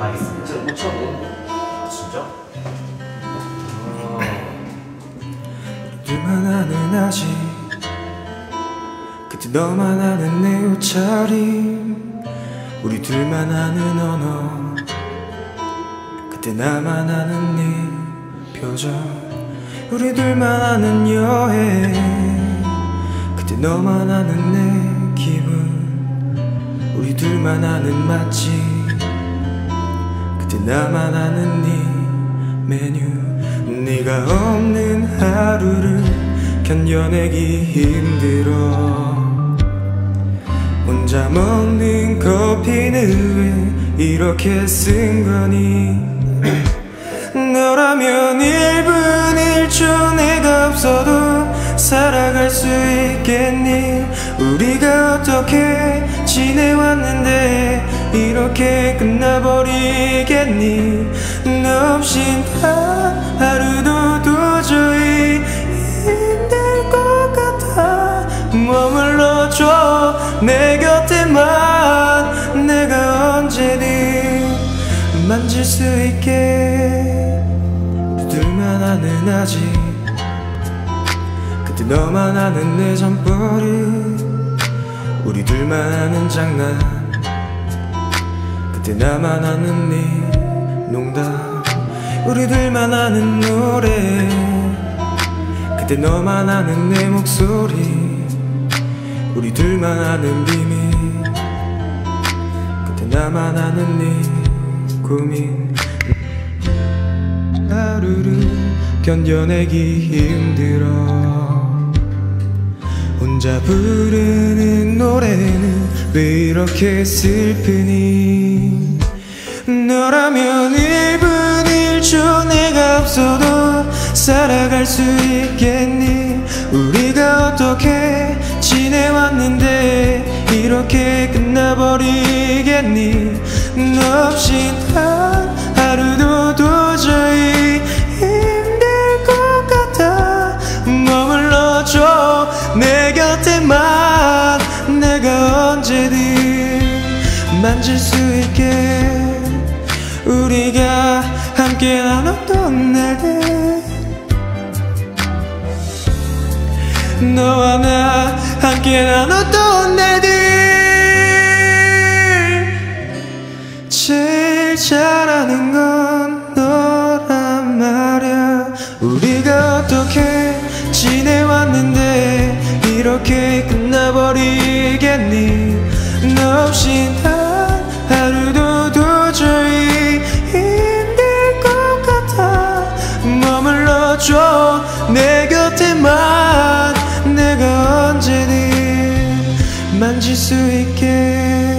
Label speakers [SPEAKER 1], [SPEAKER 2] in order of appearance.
[SPEAKER 1] 알겠습니다. 제가 못 쳐도. 아 진짜?
[SPEAKER 2] 둘만 아는 아직 그때 너만 아는 내 옷차림 우리 둘만 아는 언어 그때 나만 아는 네 표정 우리 둘만 아는 여행 그때 너만 아는 내 기분 우리 둘만 아는 맛집 그때 나만 아는 네 메뉴 네가 없는 하루를 견뎌내기 힘들어 혼자 먹는 커피는 왜 이렇게 쓴 거니 너라면 1분 1초 내가 없어도 살아갈 수 있겠니 우리가 어떻게 지내왔는데 이렇게 끝나버리겠니 너 없인 하루도 도저히 힘들 것 같아 머물러줘 내 곁에만 내가 언제든 만질 수 있게 둘만 아는 아직 그때 너만 아는 내 잠버릇 우리 둘만 아는 장난 그때 나만 아는 네 농담 우리 둘만 아는 노래 그때 너만 아는 내 목소리 우리 둘만 아는 비밀 그때 나만 아는 네 고민 하루를 견뎌내기 힘들어 혼자 부르는 노래는 왜 이렇게 슬프니 너라면 1분 1초 내가 없어도 살아갈 수 있겠니 우리가 어떻게 지내왔는데 이렇게 끝나버리겠니 너 없인 하루도 도저히 힘들 것 같아 머물러줘 내 곁에만 내가 언제든 만질 수 있게 우리가 함께 나눴던 날들 너와 나 함께 나눴던 날들 제일 잘하는 건 너란 말야 우리가 어떻게 지내왔는데 이렇게 끝나버리겠니 너 없인 하루도 도저히 힘들 것 같아 머물러줘 내 곁에만 내가 언제든 만질 수 있게